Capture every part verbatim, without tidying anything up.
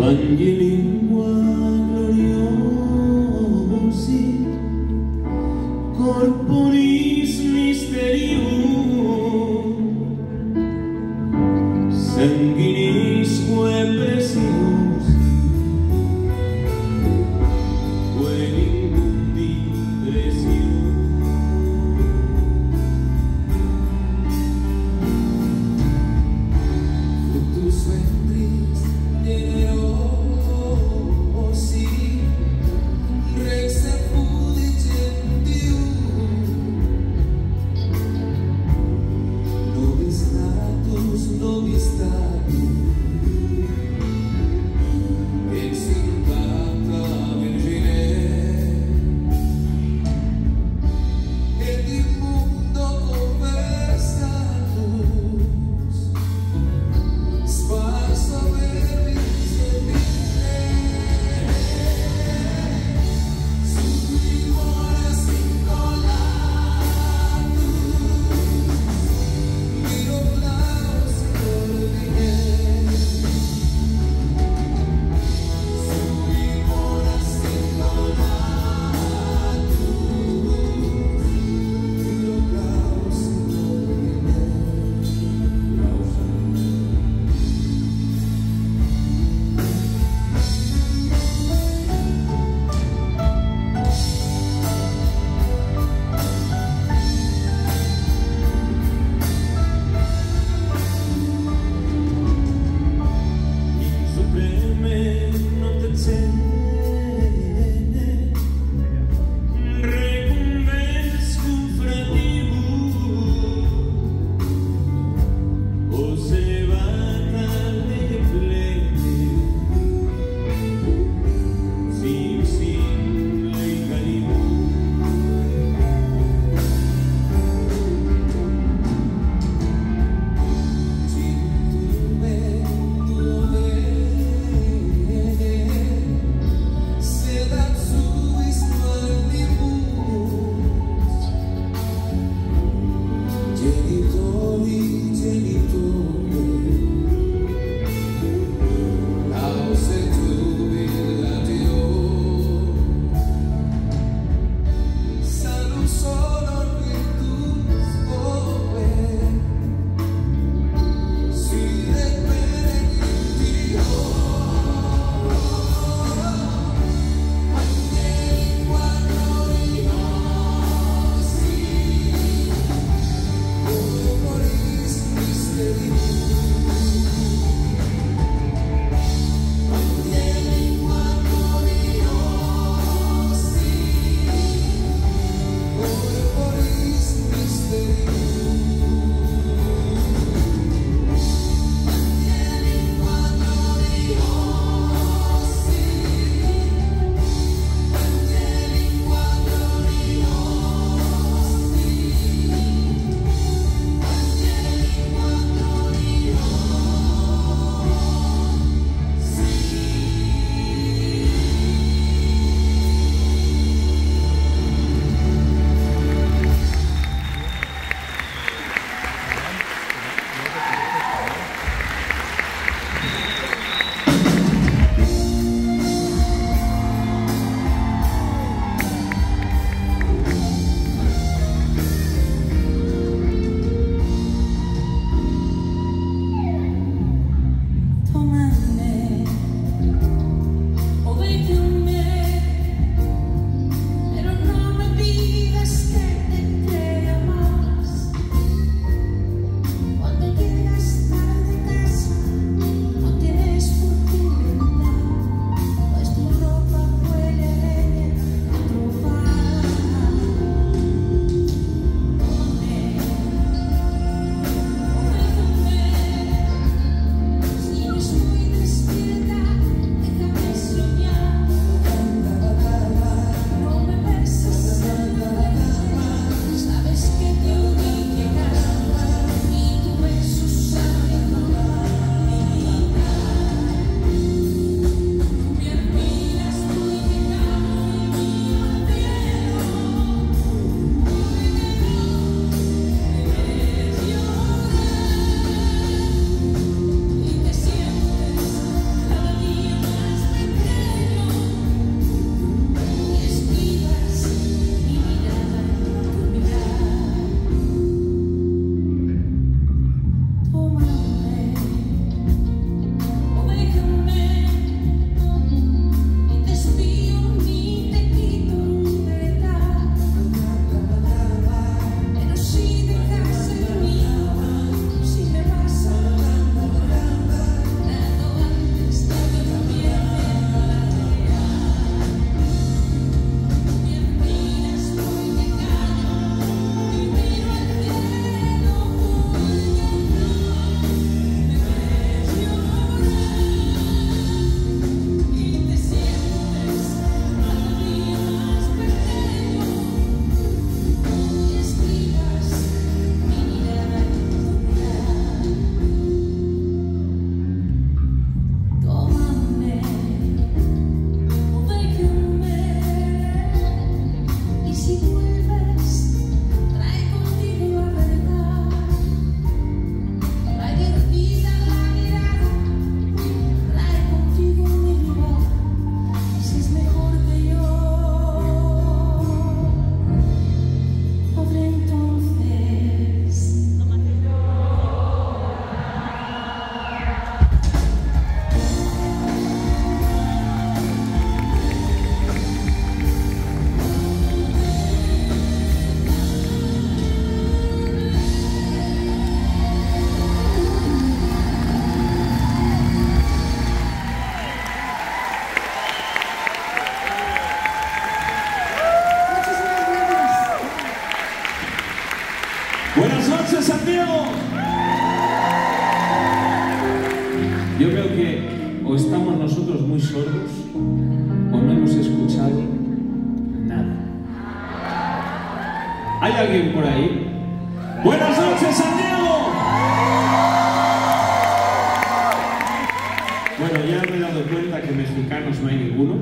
Lingua gloriosi corporis mysterium sanguinisque preciosi querim mundi precium fructus ventris generosi rex apudi gentium nobis natus nobis status ex intacta virgine et in mundo conversatus sparso verbis muy que o estamos nosotros muy sordos o no hemos escuchado nada. ¿Hay alguien por ahí? ¡Buenas noches, San Diego! Bueno, ya me he dado cuenta que mexicanos no hay ninguno.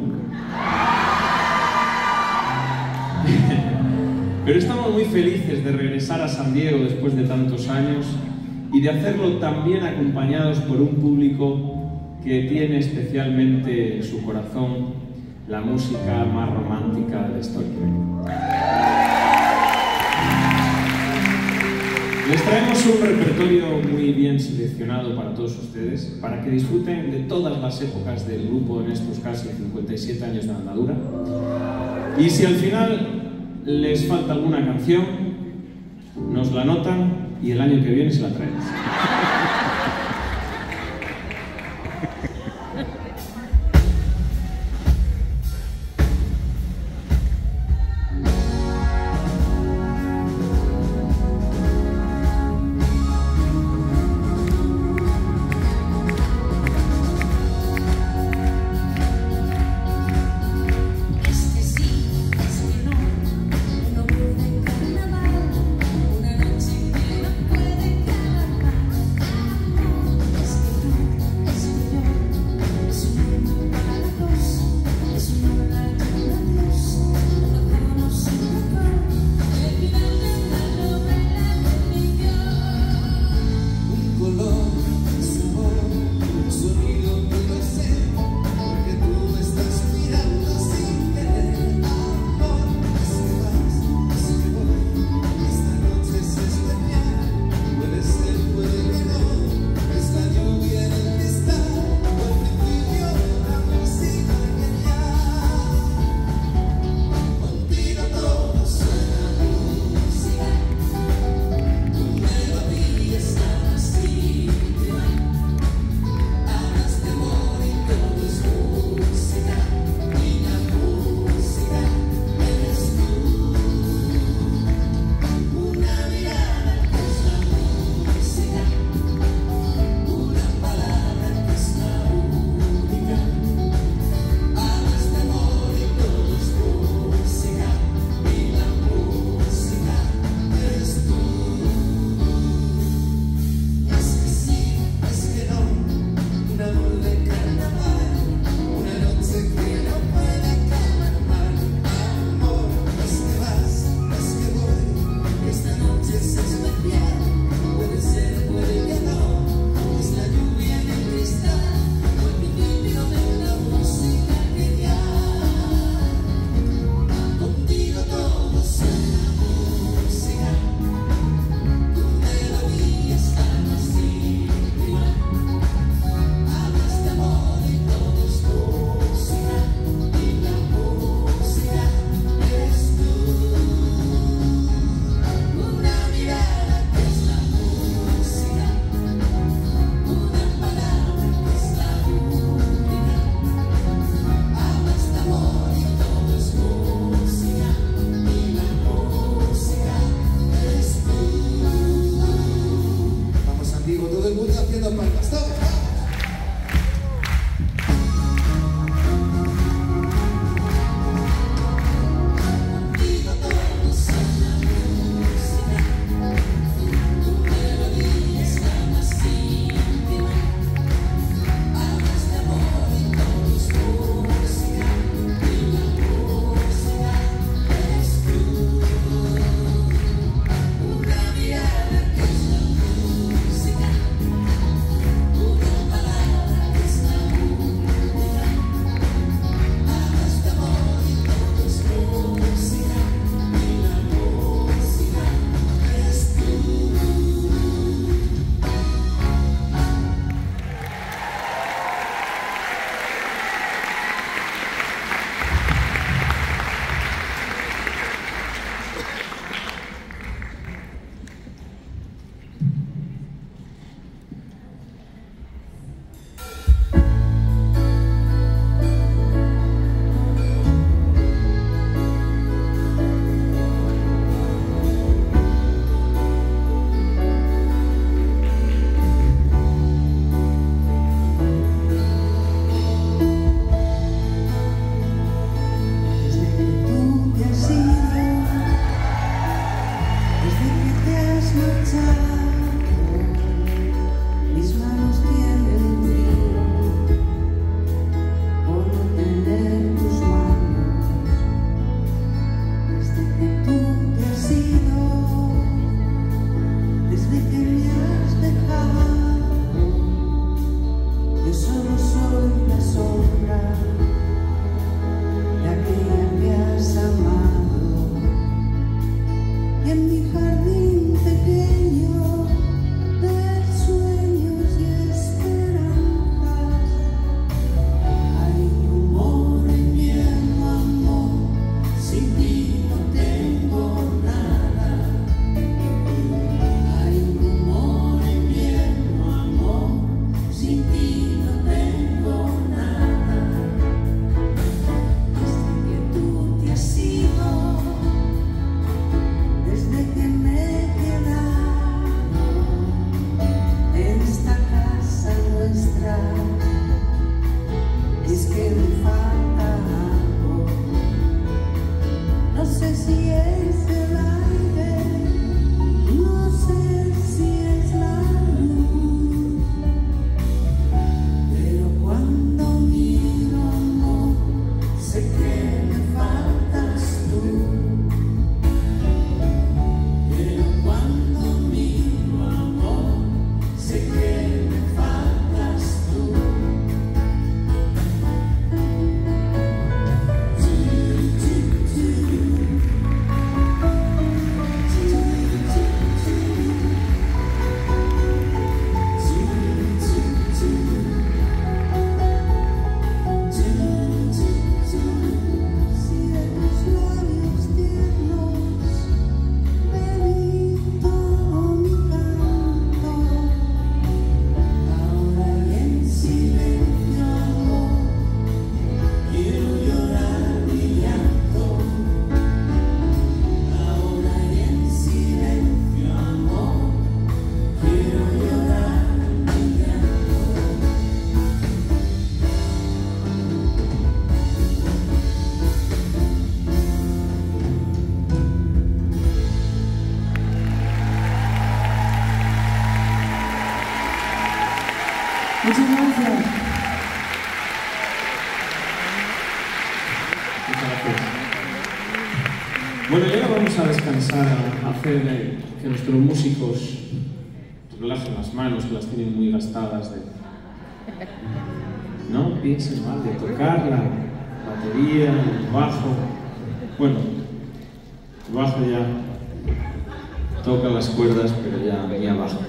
Pero estamos muy felices de regresar a San Diego después de tantos años y de hacerlo también acompañados por un público que tiene especialmente en su corazón la música más romántica de la historia. Les traemos un repertorio muy bien seleccionado para todos ustedes, para que disfruten de todas las épocas del grupo en estos casi cincuenta y siete años de andadura. Y si al final les falta alguna canción, nos la anotan y el año que viene se la traemos. Una noche que no puede acabar. Es que tú, es que yo. Bueno, y ahora vamos a descansar, a hacer eh, que nuestros músicos relajen las manos, que las tienen muy gastadas. De... No piensen mal de tocar la batería, el bajo. Bueno, el bajo ya toca las cuerdas, pero ya venía abajo.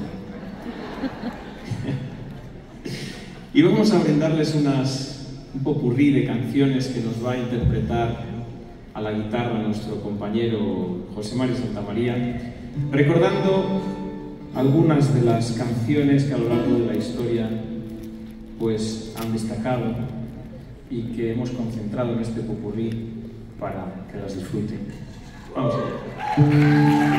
Y vamos a brindarles unas, un popurrí de canciones que nos va a interpretar a la guitarra nuestro compañero José Mario Santamaría, recordando algunas de las canciones que a lo largo de la historia pues han destacado y que hemos concentrado en este popurrí para que las disfruten. Vamos allá.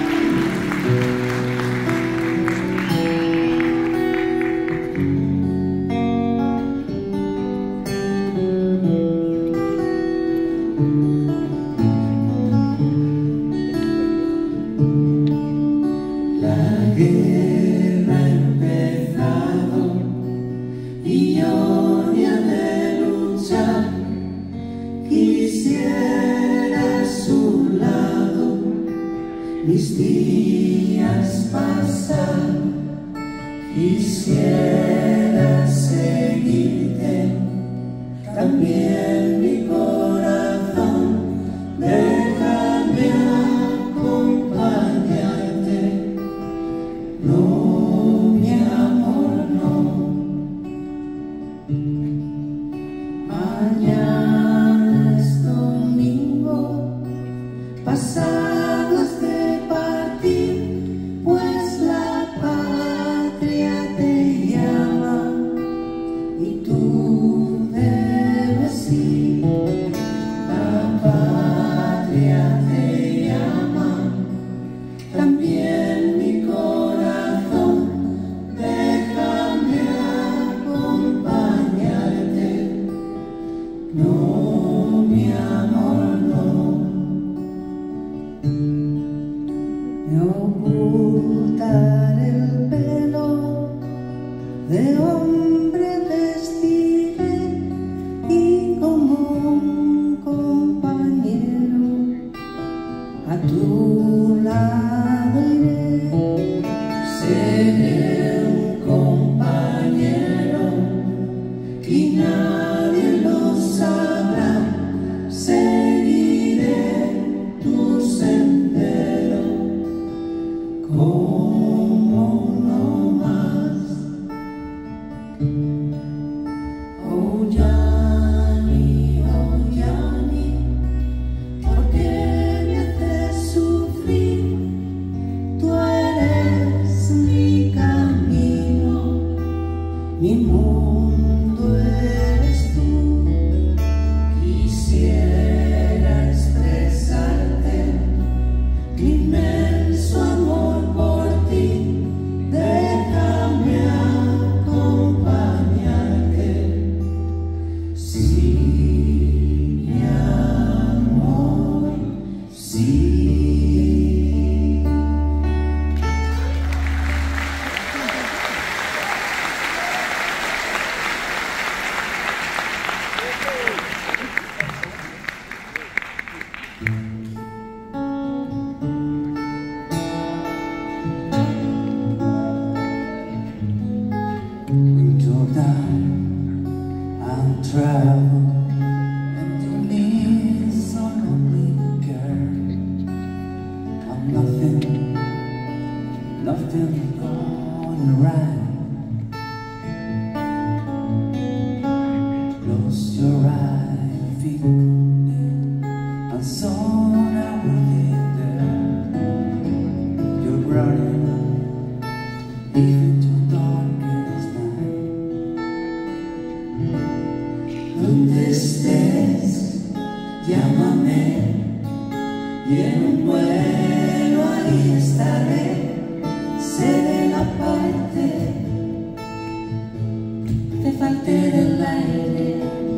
Mis días pasan, quisiera seguirte, también mi corazón, déjame acompañarte. No, mi amor, no. Mañana es domingo, pasado pues la patria te llama y tú debes ir. La patria te llama, también mi corazón, déjame acompañarte. No, mi amor, no. Me ocultaré el pelo, de hombre vestiré y como un compañero a tu lado iré. Seré un compañero y nadie lo sabrá, seguiré tu sendero. Como no más. Oh Yanni, oh Yanni, ¿por qué me haces sufrir? Tú eres mi camino, mi mundo eres tú. Quisiera expresarte mi inmenso amor por ti, déjame acompañarte. Sí, mi amor, sí. I'll travel and you need so lonely, girl. I'm nothing, nothing going right. Close your eyes, feel me, and so I will be there. You're running, even to darkest night. Donde estés, llámame y en un vuelo ahí estaré. Seré la parte, te falte del aire.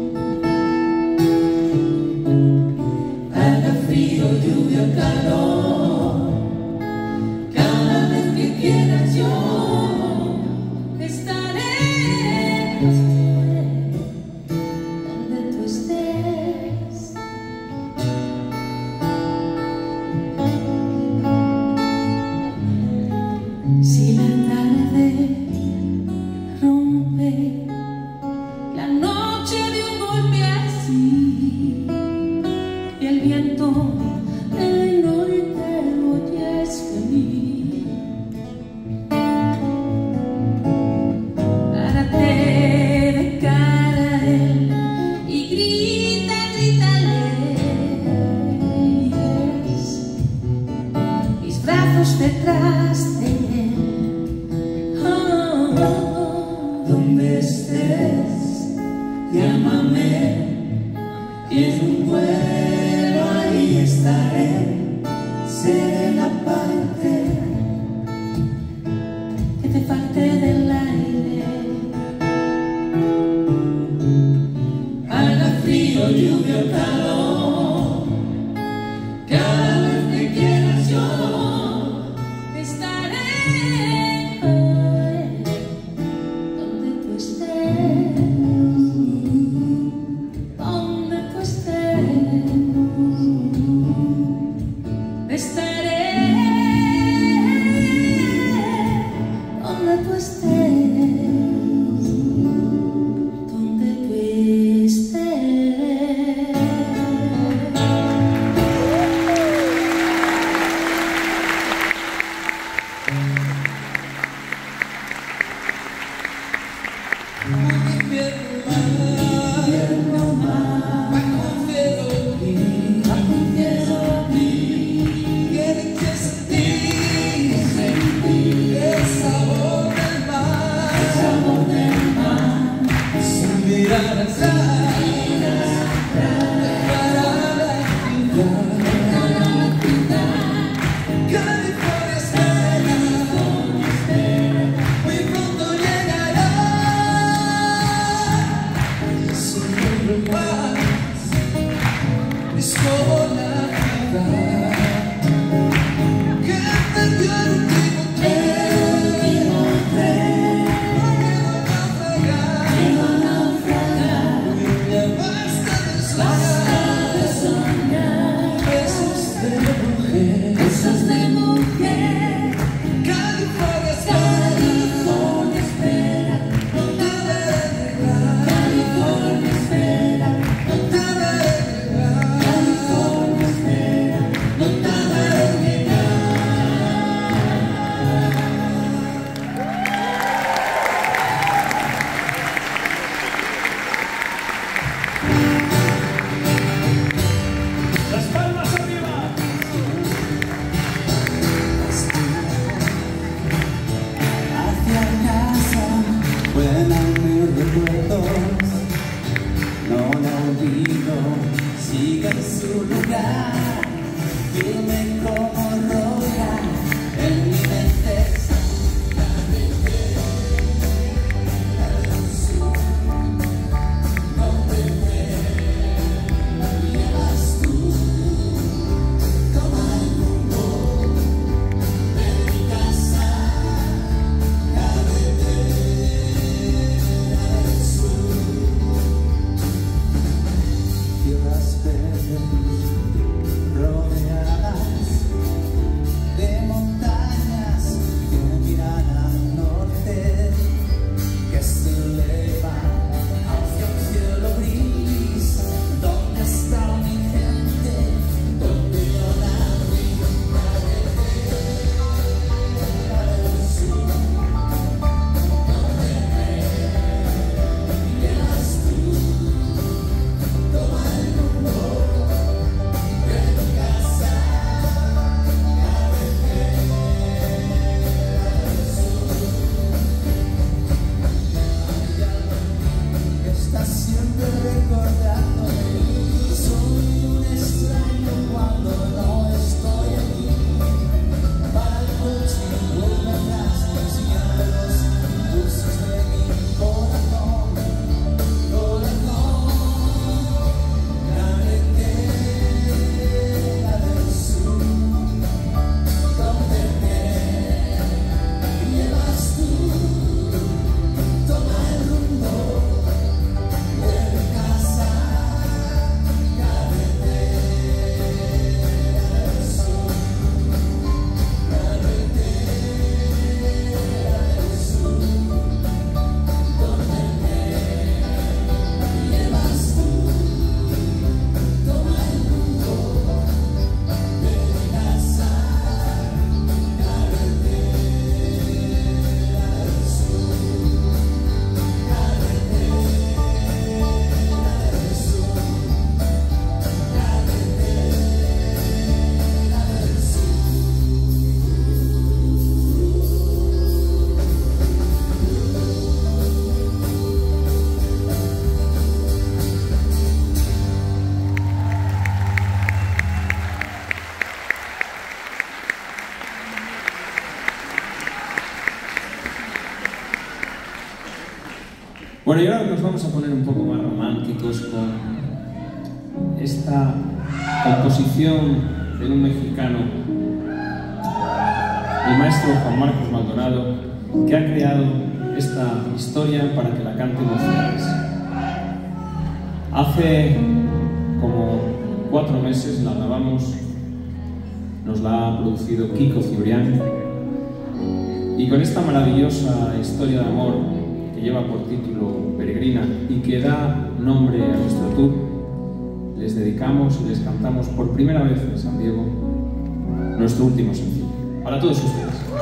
Haga frío, lluvia o calor, cada vez que quieras yo estaré. así, y el viento del norte oyes venir. Párate de cara a él y grita, grítale. Mis brazos detrás de él. Oh, oh, oh. Donde estés, llámame. Y en un vuelo ahí estaré. Seré la parte que te falte del aire. Haga frío, lluvia o calor, cada vez que quieras yo estaré. Donde tú estés, donde tú estés, estaré. Donde tú estés, donde tú estés. Invierno más, bajo un cielo gris, Tiene que sentir, sentir el sabor del mar, el sabor del mar, sin mirar atrás, para la ciudad. California espera, muy pronto llegará. Su nombre más es como la ciudad que perdió el último tren, llegó a naufragar. ya basta de Basta de soñar, besos de mujer. besos de mujer. California espera, California espera, no tardará en llegar. California espera, No tardará en llegar. California espera, no tardará en llegar. Las palmas arriba. Hacia casa vuelan mis recuerdos, no la olvido, sigue en su lugar, firme como roca en mi mente. Tierras verdes rodeadas de montañas que miran al norte, que se elevan hacia un cielo gris. ¿Dónde está mi gente? ¿Dónde yo nací? Para el sur, donde me llevas tú. Toma el rumbo de tu casa, que estás siempre recordándome. Soy un extraño cuando no estoy aquí. Para el coche volverás enseñando los impulsos de mi corazón, corazón. Carretera del sur, donde me llevas tú. Toma el rumbo de mi casa, Bueno, y ahora nos vamos a poner un poco más románticos con esta composición de un mexicano, el maestro Juan Marcos Maldonado, que ha creado esta historia para que la cantemos ustedes. Hace como cuatro meses la grabamos, nos la ha producido Kiko Cibrián, y con esta maravillosa historia de amor que lleva por título Peregrina y que da nombre a nuestro tour, les dedicamos y les cantamos por primera vez en San Diego nuestro último sencillo. Para todos ustedes.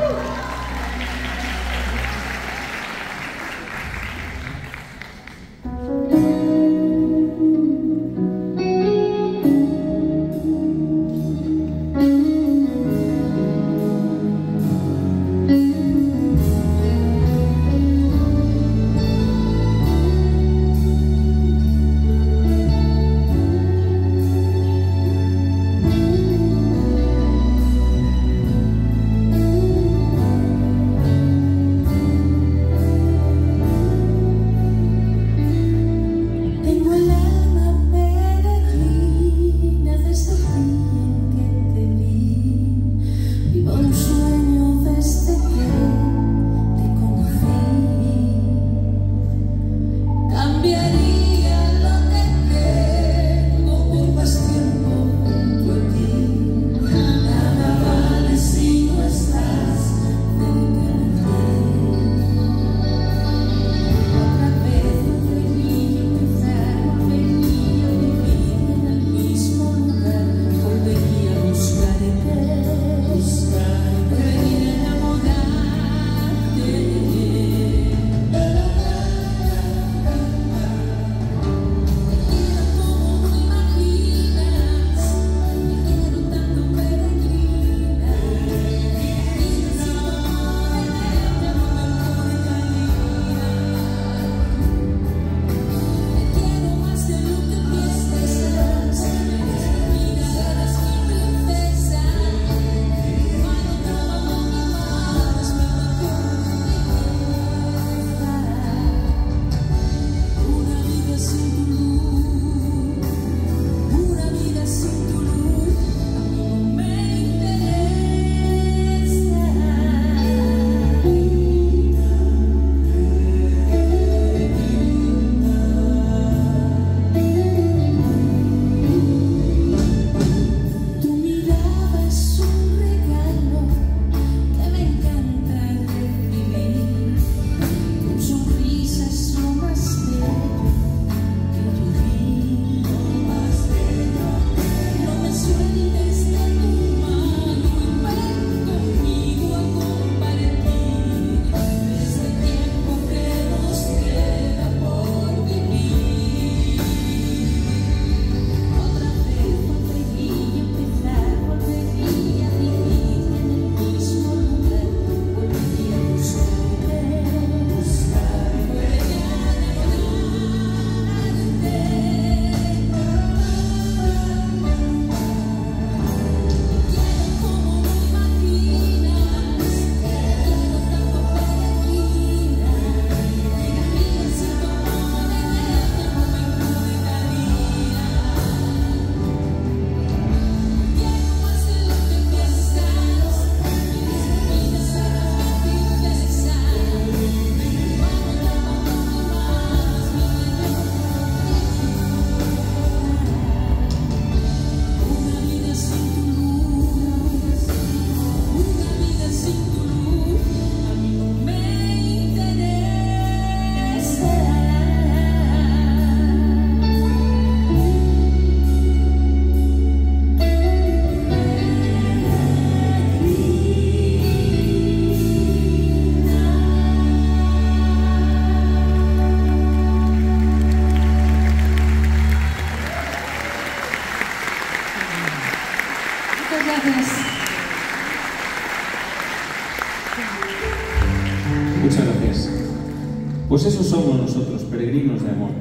Muchas gracias. Pues eso somos nosotros, peregrinos de amor.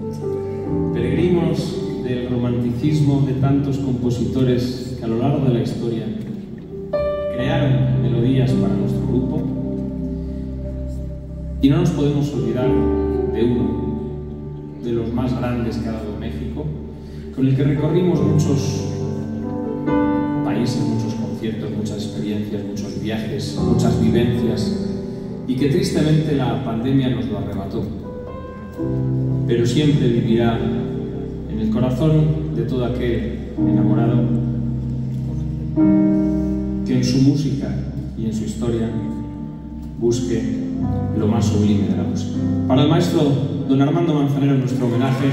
Peregrinos del romanticismo de tantos compositores que a lo largo de la historia crearon melodías para nuestro grupo. Y no nos podemos olvidar de uno de los más grandes que ha dado México, con el que recorrimos muchos países, muchos conciertos, muchas experiencias, muchos viajes, muchas vivencias, y que tristemente la pandemia nos lo arrebató. Pero siempre vivirá en el corazón de todo aquel enamorado que en su música y en su historia busque lo más sublime de la música. Para el maestro don Armando Manzanero, nuestro homenaje,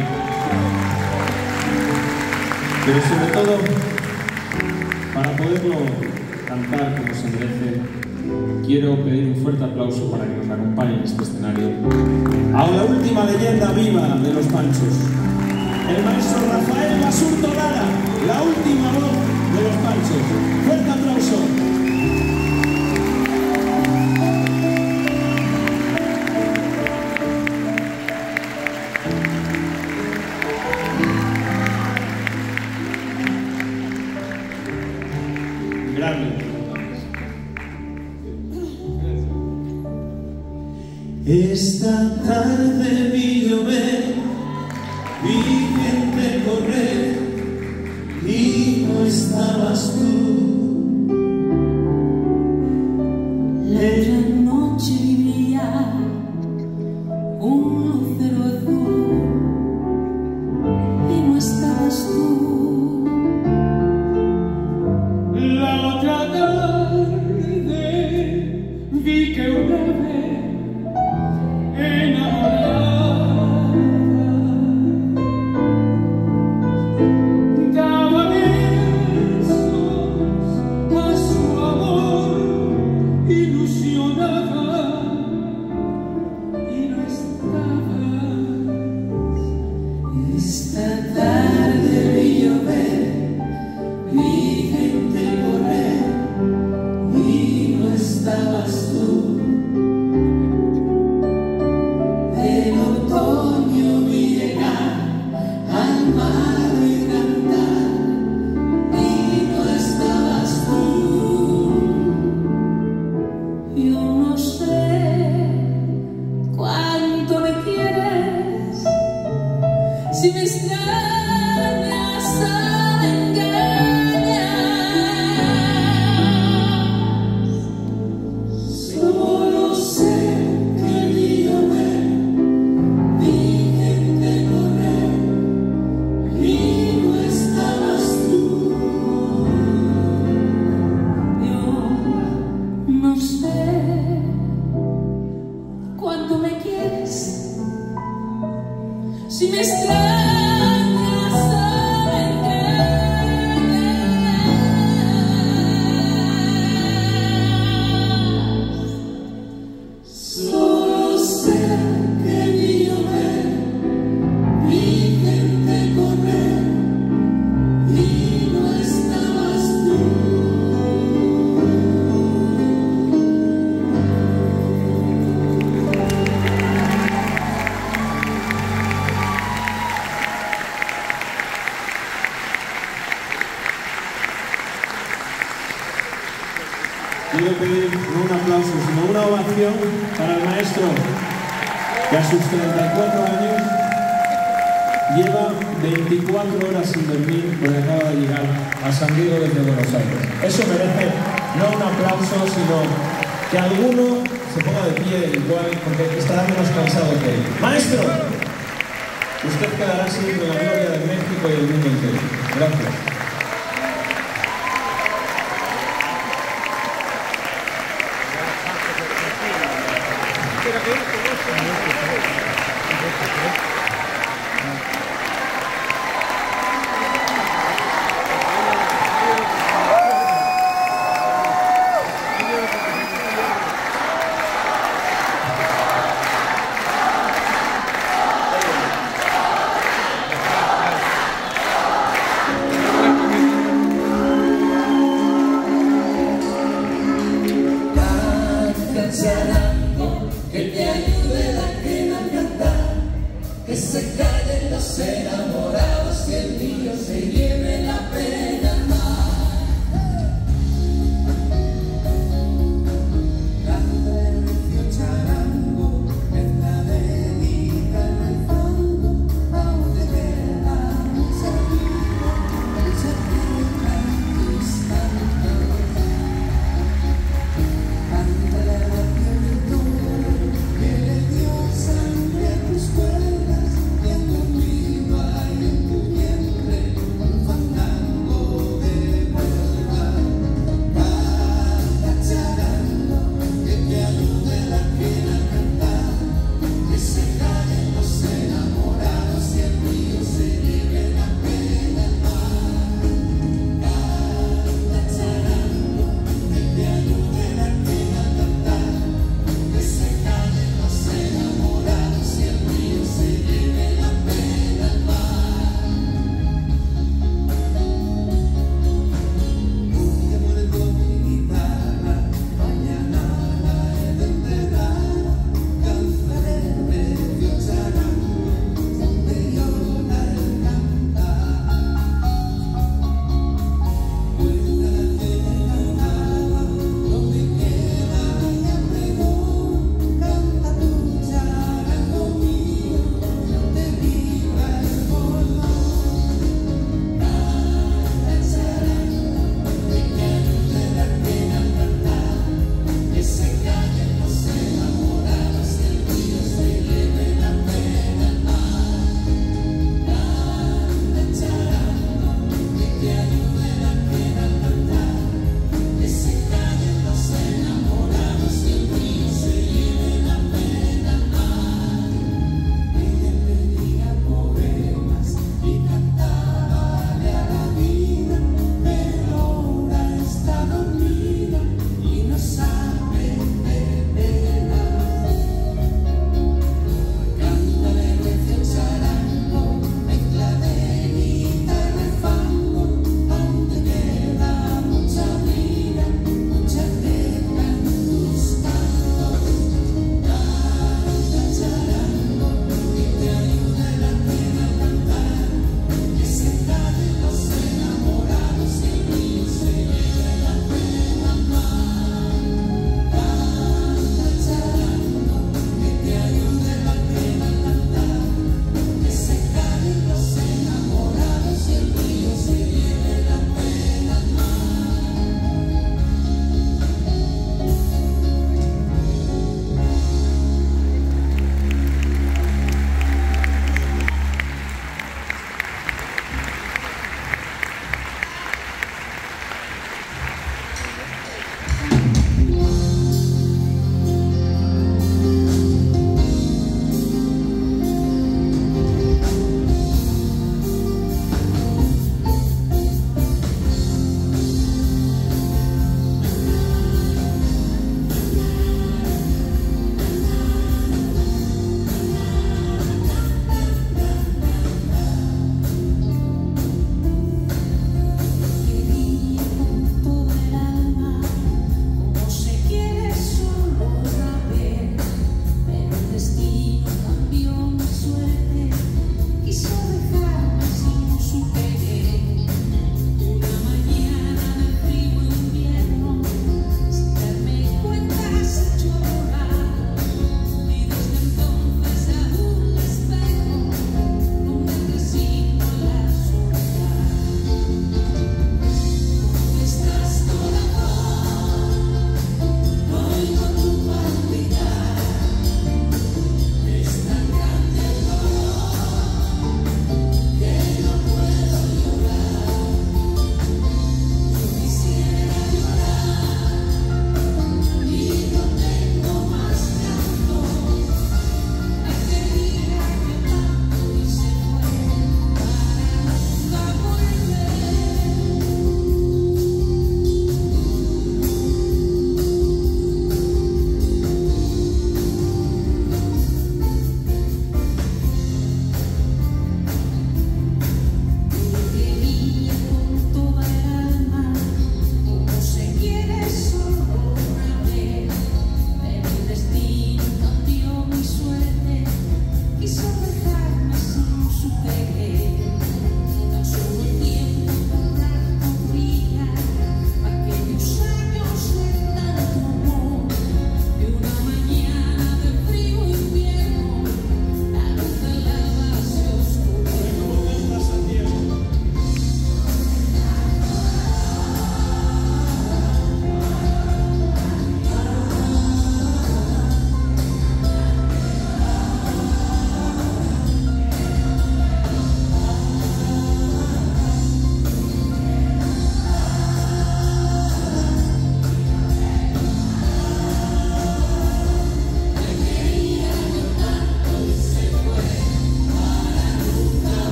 pero sobre todo para poderlo cantar como se merece, quiero pedir un fuerte aplauso para que nos acompañe en este escenario a la última leyenda viva de los Panchos, el maestro Rafael Basurto Lara, la última voz de los Panchos. Fuerte aplauso. Esta tarde vi llover, vi gente correr y no estabas tú. La noche vivía un lucero azul y no estabas tú. La otra tarde vi que una vez quiero pedir no un aplauso, sino una ovación para el maestro que a sus treinta y cuatro años lleva veinticuatro horas sin dormir porque acaba de llegar a San Diego desde Buenos Aires. Eso merece no un aplauso, sino que alguno se ponga de pie igual, porque estará menos cansado que él. Maestro, usted quedará siempre en la gloria de México y del mundo entero. Gracias.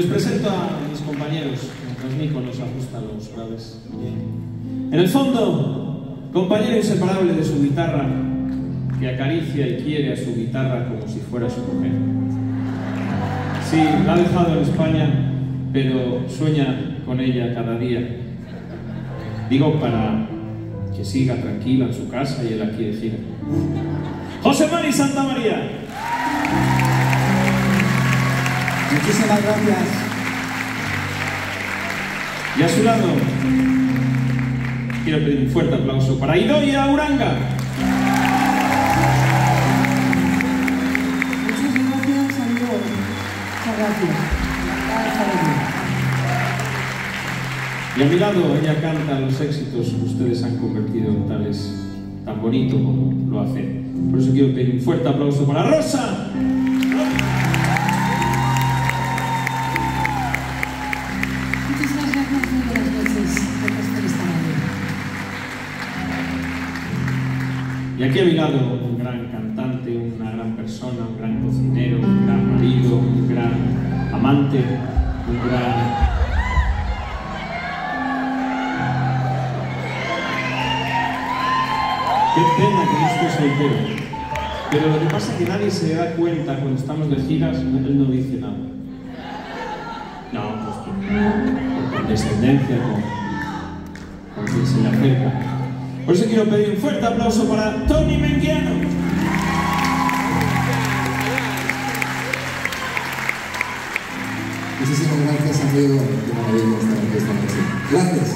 les presento a mis compañeros, mientras Nico nos ajusta los graves. En el fondo, compañero inseparable de su guitarra, que acaricia y quiere a su guitarra como si fuera su mujer. Sí, la ha dejado en España, pero sueña con ella cada día. Digo, para que siga tranquila en su casa y él aquí de gira. José Mari Santa María. Muchísimas gracias. Y a su lado, quiero pedir un fuerte aplauso para Idoia Uranga. Muchas gracias, amigo. Muchas gracias. Y a mi lado, ella canta los éxitos que ustedes han convertido en tales, tan bonito como lo hace. Por eso quiero pedir un fuerte aplauso para Rosa. Muchísimas gracias, muy buenas noches. Gracias por estar aquí. Y aquí a mi lado, un gran cantante, una gran persona, un gran cocinero, un gran marido, un gran amante, un gran... Qué pena que no estoy soltero. Pero lo que pasa es que nadie se da cuenta cuando estamos de giras, él no dice nada. No, pues por condescendencia con, con quien se le acerca. Por eso quiero pedir un fuerte aplauso para Tony Menguiano. Muchísimas gracias, amigo. Qué maravilla estar aquí esta noche. Gracias.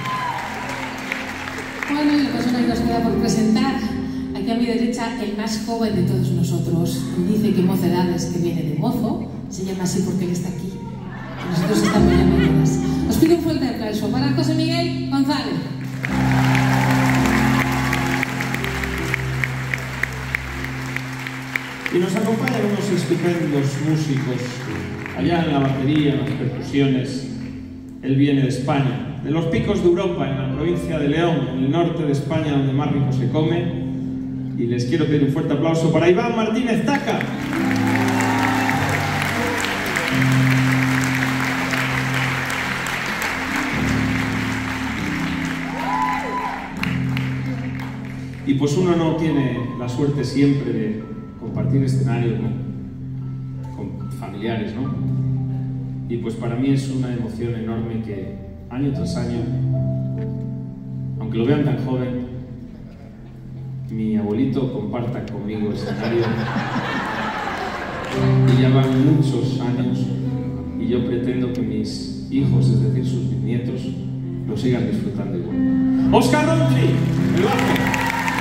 Bueno, y la persona que nos queda por presentar, aquí a mi derecha, el más joven de todos nosotros. Dice que mocedades, que viene de mozo, se llama así porque él está aquí. Y nosotros estamos ya mayores. Os pido un fuerte aplauso para José Miguel González. Y nos acompañan unos estupendos músicos, allá en la batería, en las percusiones. Él viene de España, de los picos de Europa, en la provincia de León, en el norte de España, donde más rico se come. Y les quiero pedir un fuerte aplauso para Iván Martínez Taca. Y pues uno no tiene la suerte siempre de compartir escenario con, con familiares, ¿no? Y pues para mí es una emoción enorme que año tras año, aunque lo vean tan joven, mi abuelito comparta conmigo el escenario. Y ya van muchos años y yo pretendo que mis hijos, es decir, sus nietos, lo sigan disfrutando igual. Óscar Rontri, el bajo.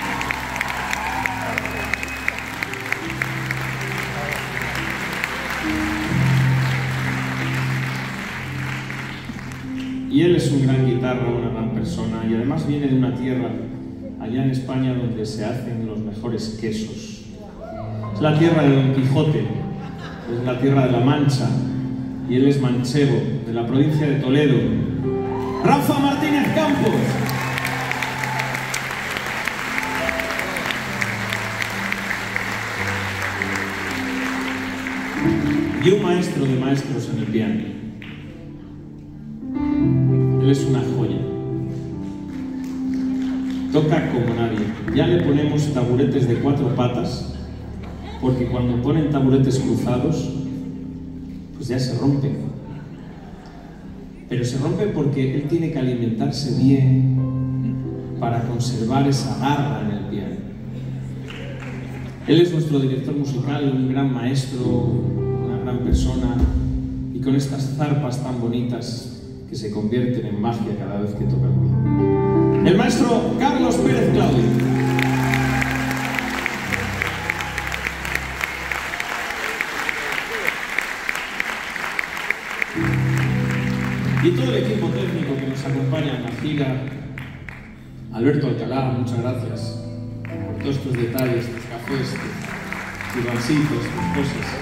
Y él es un gran guitarra, una gran persona, y además viene de una tierra allá en España donde se hacen los mejores quesos. Es la tierra de Don Quijote, es la tierra de la Mancha, y él es manchego, de la provincia de Toledo. Rafa Martínez Campos. Y un maestro de maestros en el piano. Él es una joya. Toca como nadie. Ya le ponemos taburetes de cuatro patas, porque cuando ponen taburetes cruzados, pues ya se rompen. Pero se rompen porque él tiene que alimentarse bien para conservar esa garra en el piano. Él es nuestro director musical, un gran maestro, una gran persona, y con estas zarpas tan bonitas que se convierten en magia cada vez que toca el piano. El maestro Carlos Pérez Claudio. Y todo el equipo técnico que nos acompaña en la gira. Alberto Alcalá, muchas gracias por todos tus detalles, tus cafés, tus vancitos, tus cosas.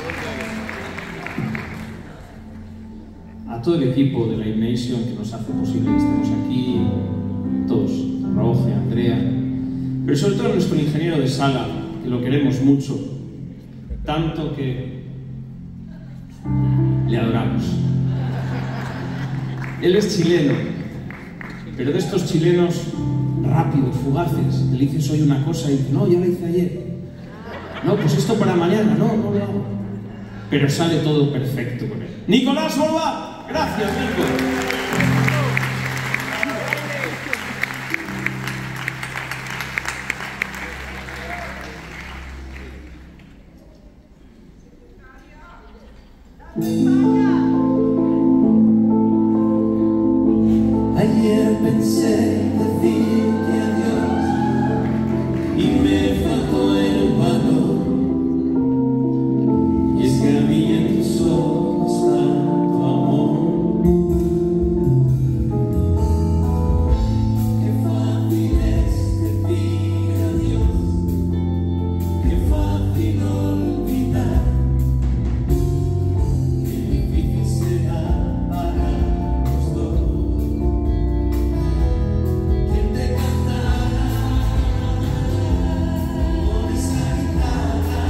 A todo el equipo de la Nation que nos hace posible que estemos aquí, todos, Roge, Andrea, pero sobre todo a nuestro ingeniero de sala, que lo queremos mucho, tanto que le adoramos. Él es chileno, pero de estos chilenos rápidos, fugaces, que le dices hoy una cosa y dice, no, ya la hice ayer. No, pues esto para mañana, no, no lo hago. Pero sale todo perfecto con él. Nicolás Bolvá, gracias, Nico. Ayer pensé decirte adiós y me faltó el valor. Y es que había en tus ojos tanto amor. Qué fácil es decir adiós, qué fácil olvidar, qué difícil será para los dos. ¿Quién te cantará con esa guitarra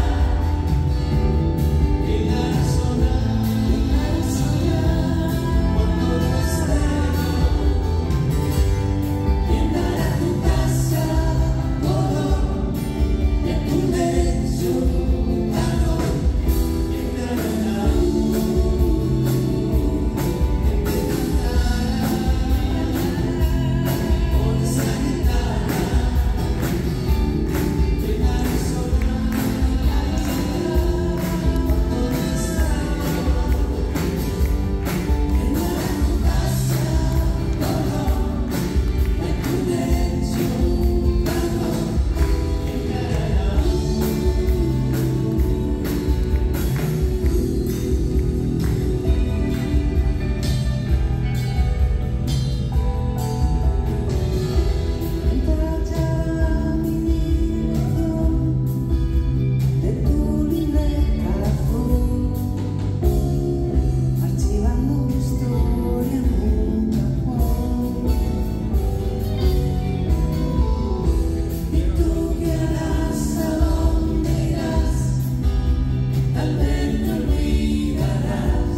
que la hará sonar, que la hará sonar cuando no esté yo? ¿Quién dará a tu casa color y a tu lecho calor? ¿Quién te hará con esa guitarra que la hará sonar cuando no esté yo? ¿Quién dará a tu casa color y a tu lecho calor? ¿Quién te hará entrará mi dirección de tu libreta azul, archivando mi historia en un cajón? ¿Y tú qué harás? ¿A dónde irás? Tal vez me olvidarás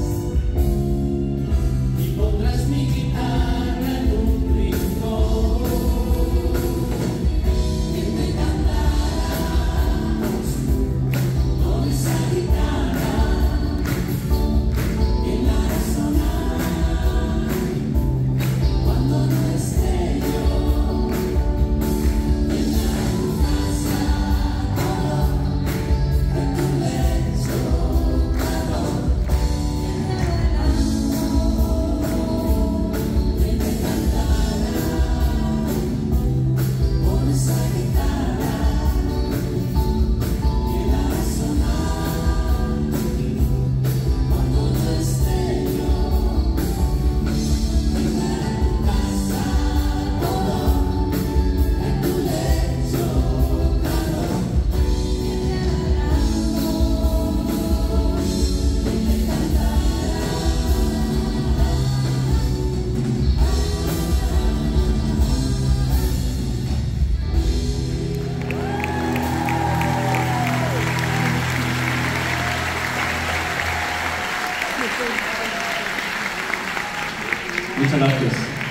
y pondrás mi guitarra en un rincón. ¿Quién te cantará con esa guitarra que la hará sonar cuando no esté yo? ¿Quién dará a tu casa color y a tu lecho calor? ¿Quién te cantará con esa guitarra que la hará sonar cuando no esté yo? ¿Quién dará a tu casa color y a tu lecho calor? ¿Quién te cantará? Muchas gracias.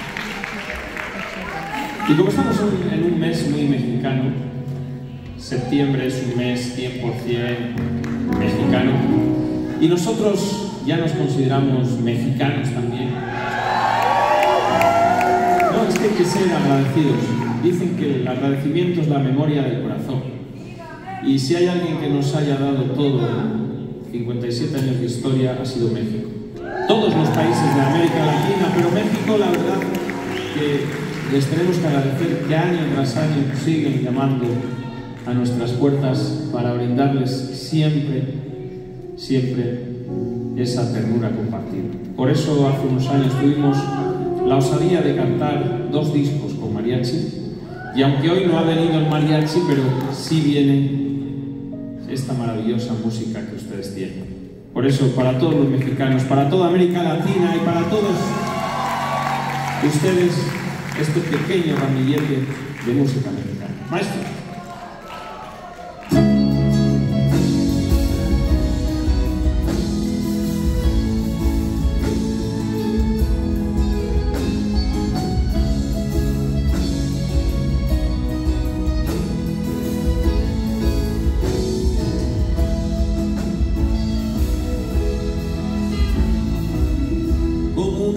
Y como estamos en- en un mes muy mexicano, septiembre es un mes cien por cien mexicano, y nosotros ya nos consideramos mexicanos también. No, es que hay que ser agradecidos. Dicen que el agradecimiento es la memoria del corazón. Y si hay alguien que nos haya dado todo en cincuenta y siete años de historia, ha sido México. Todos los países de América Latina, pero México, la verdad, que les tenemos que agradecer que año tras año siguen llamando a nuestras puertas para brindarles siempre, siempre esa ternura compartida. Por eso hace unos años tuvimos la osadía de cantar dos discos con mariachi, y aunque hoy no ha venido el mariachi, pero sí viene esta maravillosa música que ustedes tienen. Por eso, para todos los mexicanos, para toda América Latina y para todos ustedes, este pequeño ramillete de música mexicana. Maestro. Thank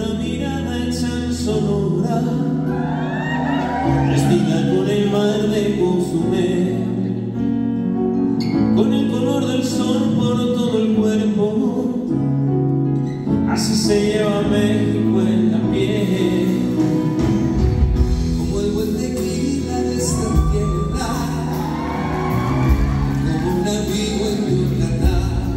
una mirada hecha en sonora, vestida con el mar de Cozumel, con el color del sol por todo el cuerpo. Así se lleva México en la piel, como el buen tequila de esta tierra, como un amigo en Yucatán,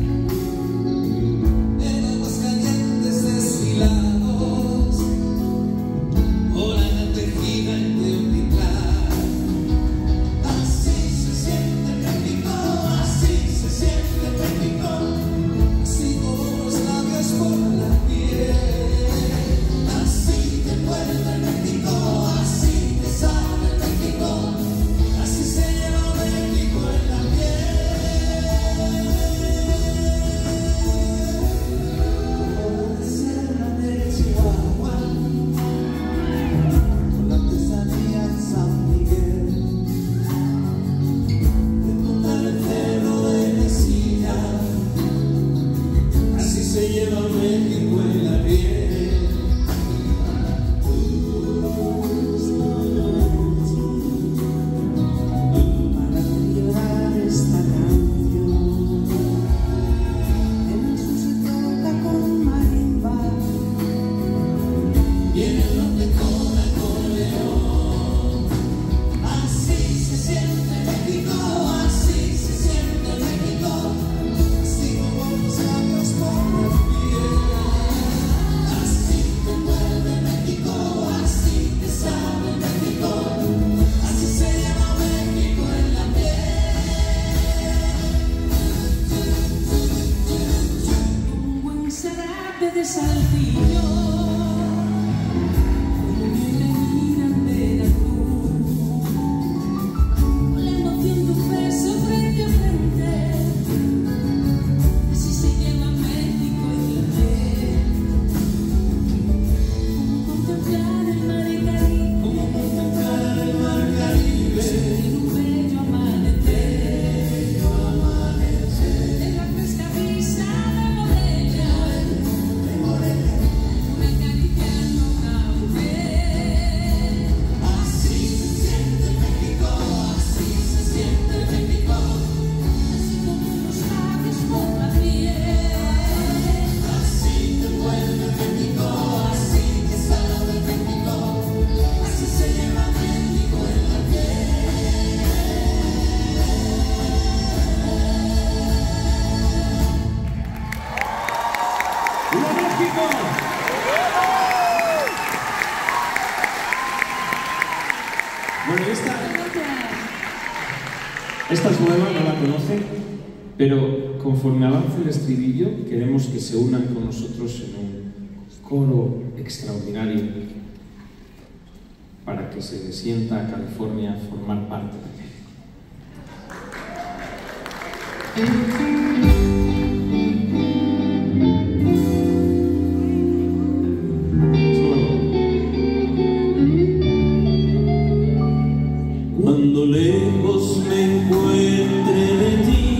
en aguas calientes destilados, o la tejida en Teotitlán. Así se siente México, así se siente México, así como los labios por la piel. Así te envuelve México, así te sabe México, así se lleva México en la piel. Como la sierra de Chihuahua, con la artesanía de San Miguel, de Punta del Cerro de Mesilla, así se lleva México en la piel. Para llorar esta canción, en su se toca con marimba, y en el norte con acordeón. Así se siente México, así se siente México, así como los labios por la piel. Así te envuelve México, así te sabe México, así se llama México en la piel. Un buen zarape de Saltillo, como una niña de la cruz, con la emoción de un beso frente a frente, así se lleva México en la piel. Como contemplar el mar Caribe, como contemplar el mar Caribe, en un bello amanecer, en la fresca brisa de Morelia, una acariciando una mujer. Así se siente México, así se siente México, así como los labios por la piel. Así te envuelve México, así te sabe México, así se lleva México en la piel. ¡Viva México! Bueno, esta, esta es nueva, no la conocen, pero conforme avance el estribillo, queremos que se unan con nosotros en un coro extraordinario para que se sienta California formar parte de México. Cuando lejos me encuentre de ti,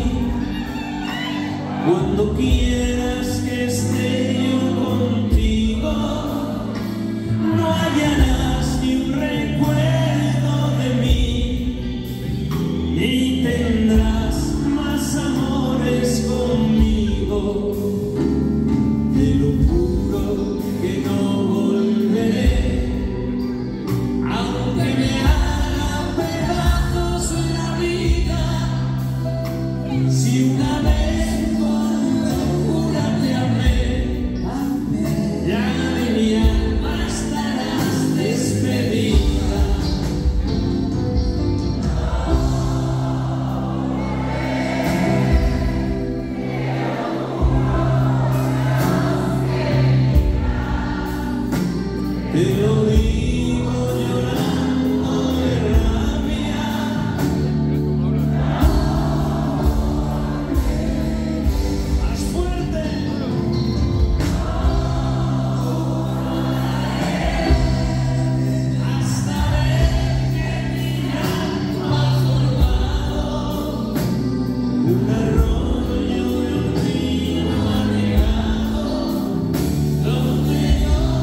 cuando quieras que esté yo contigo, no hallarás ni un recuerdo de mí, ni tendrás más amores conmigo. Te lo juro que no volveré, aunque me haga pedazos la vida. Si una vez con locura te amé, ya de mi alma estarás despedida. Te lo digo llorando de rabia, más fuerte. Hasta ver que mi llanto ha formado un arroyo de un río anegado, donde yo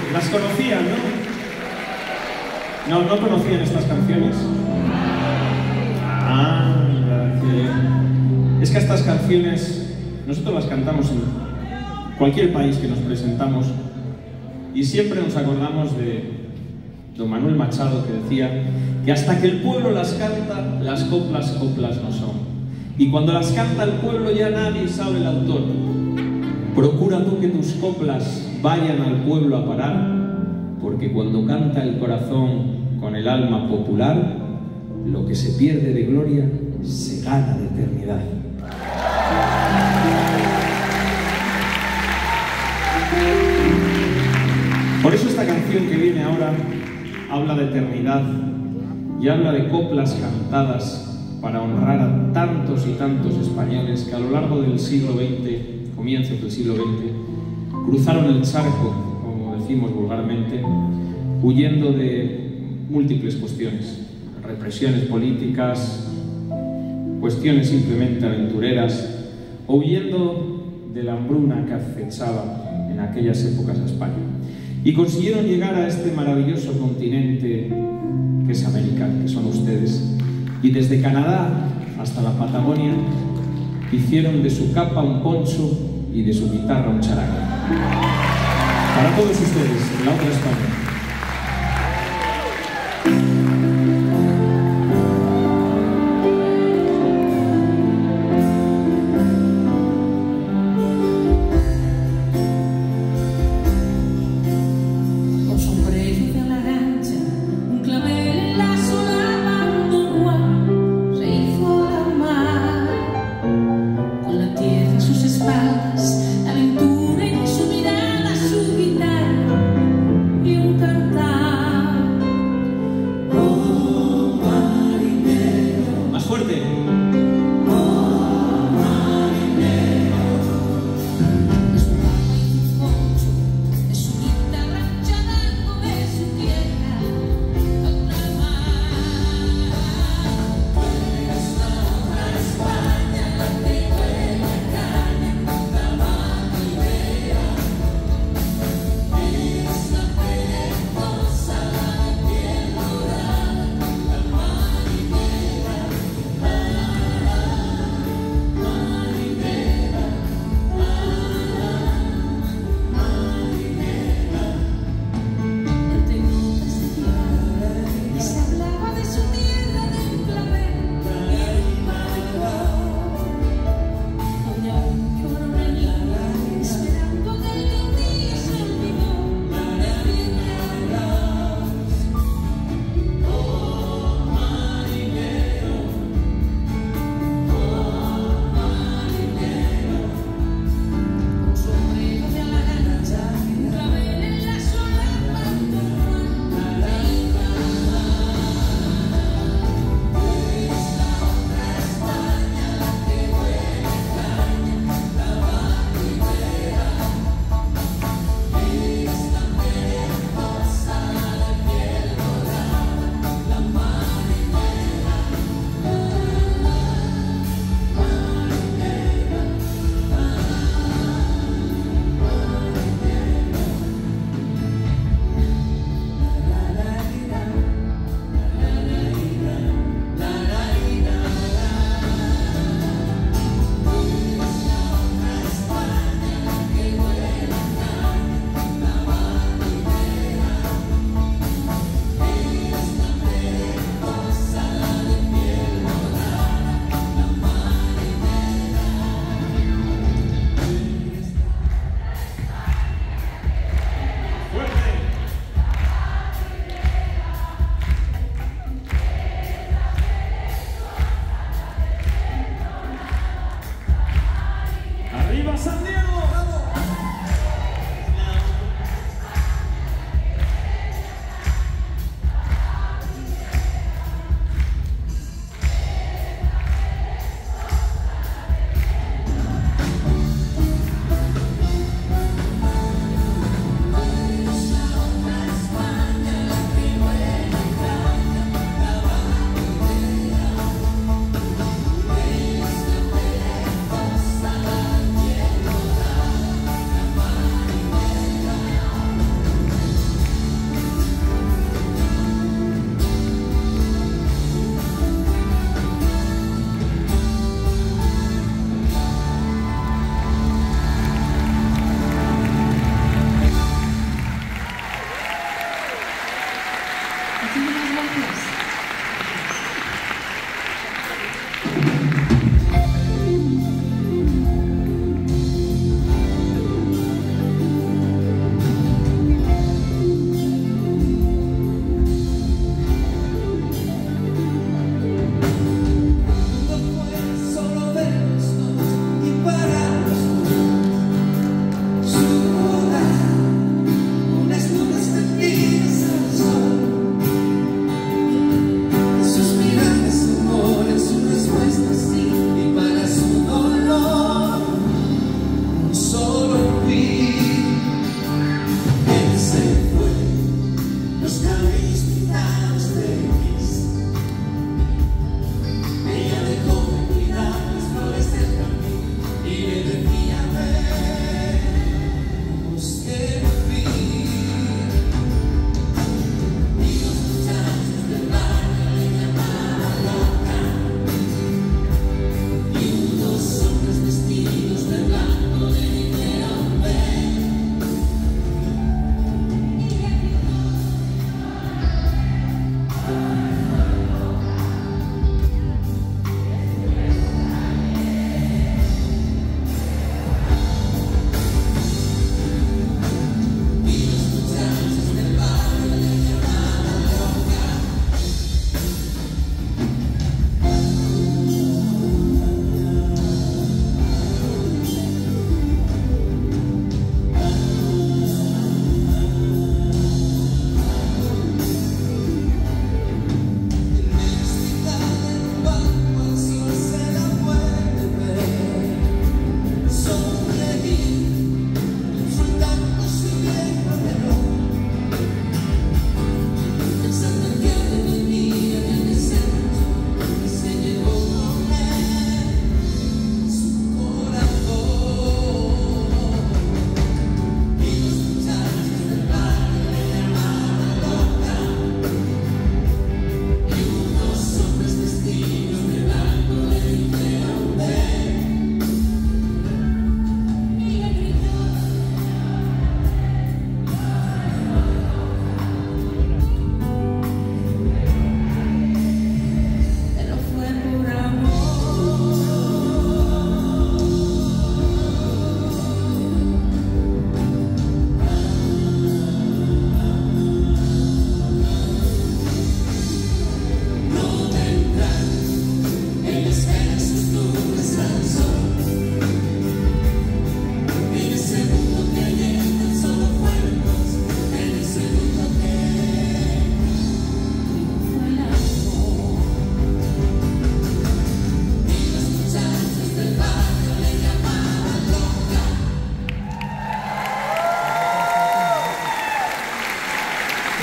las conocían, ¿no? ¿No, no conocían estas canciones? Ah, que... es que estas canciones nosotros las cantamos en cualquier país que nos presentamos y siempre nos acordamos de don Manuel Machado, que decía que hasta que el pueblo las canta, las coplas coplas no son. Y cuando las canta el pueblo ya nadie sabe el autor. Procura tú que tus coplas vayan al pueblo a parar, porque cuando canta el corazón con el alma popular, lo que se pierde de gloria se gana de eternidad. Por eso esta canción que viene ahora habla de eternidad y habla de coplas cantadas para honrar a tantos y tantos españoles que a lo largo del siglo veinte, comienzos del siglo veinte, cruzaron el charco, como decimos vulgarmente, huyendo de múltiples cuestiones, represiones políticas, cuestiones simplemente aventureras, o huyendo de la hambruna que acechaba en aquellas épocas a España. Y consiguieron llegar a este maravilloso continente que es América, que son ustedes. Y desde Canadá hasta la Patagonia hicieron de su capa un poncho y de su guitarra un charango. Para todos ustedes, en la otra España. La aventura en su mirada, su guitarra y un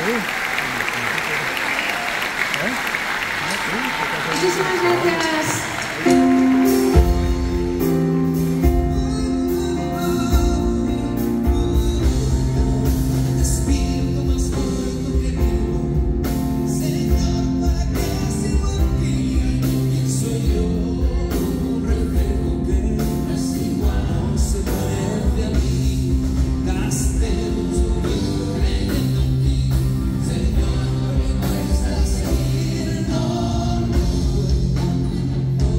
Muchísimas gracias. Señor,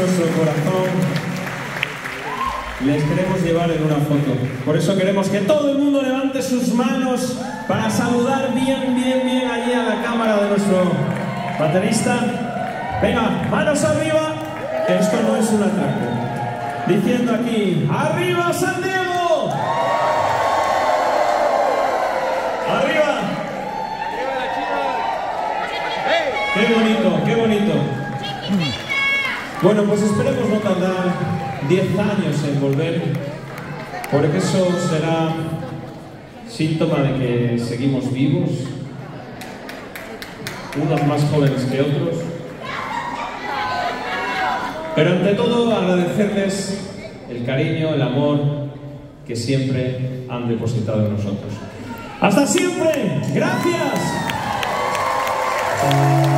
nuestro corazón, les queremos llevar en una foto. Por eso queremos que todo el mundo levante sus manos para saludar bien, bien, bien allí a la cámara de nuestro baterista. Venga, manos arriba, que esto no es un atraco. Diciendo aquí, ¡arriba San Diego! ¡Arriba! ¡Qué bonito, qué bonito! Bueno, pues esperemos no tardar diez años en volver, porque eso será síntoma de que seguimos vivos, unos más jóvenes que otros. Pero ante todo agradecerles el cariño, el amor que siempre han depositado en nosotros. ¡Hasta siempre! ¡Gracias!